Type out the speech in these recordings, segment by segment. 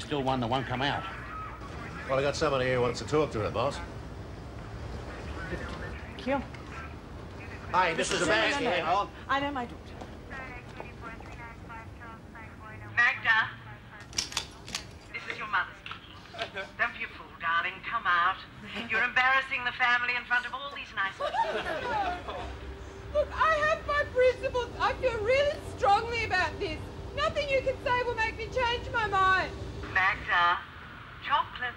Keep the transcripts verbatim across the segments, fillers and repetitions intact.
still one that won't come out. Well, I got somebody here who wants to talk to her, boss. Thank you. Hi, this is a bag no, no, here. no. I know my daughter. Magda, this is your mother speaking. Don't be a fool, darling. Come out. You're embarrassing the family in front of all these nice people. Look, I have my principles. I feel really strongly about this. Nothing you can say will make me change my mind. Magda, chocolates.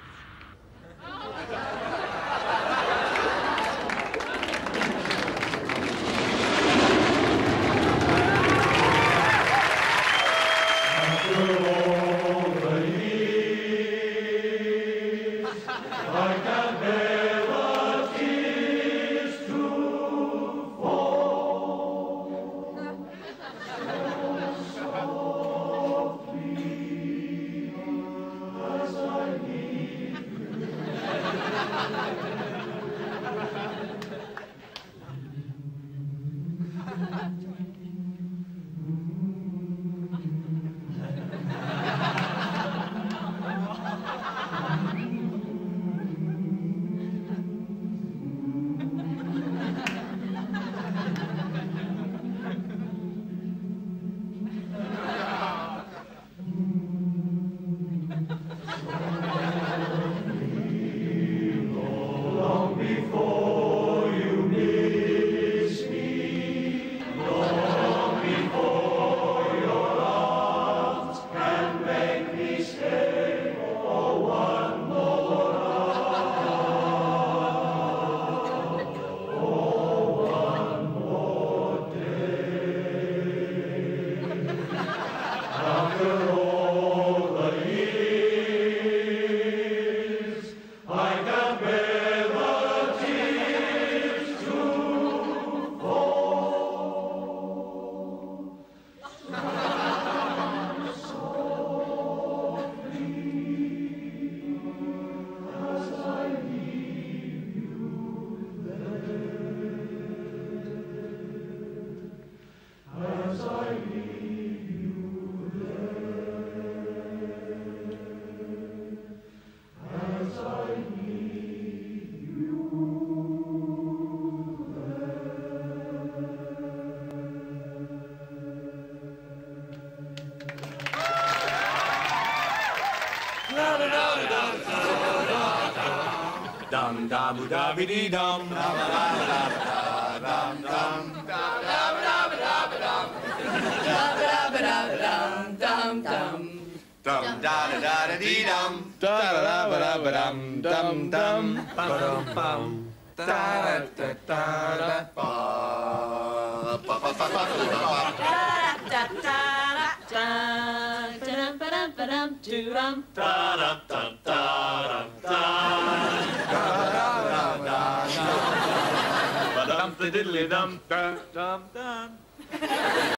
Dum da bu da bi dee dum da ba da ba da ba dum dum da da ba da ba da ba dum da ba da ba da dum dum dum dum da da da da dee dum da da da ba da ba dum dum dum ba dum bum da da da da da ba ba ba ba ba da da da da da ba dum ba dum do dum da da da da da Dum diddly dum dum dum dum.